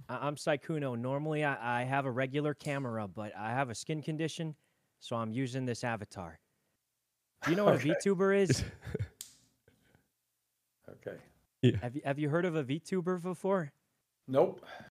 I'm Sykkuno. Normally, I have a regular camera, but I have a skin condition, so I'm using this avatar. Do you know what a Okay. VTuber is? Okay. Yeah. Have you heard of a VTuber before? Nope.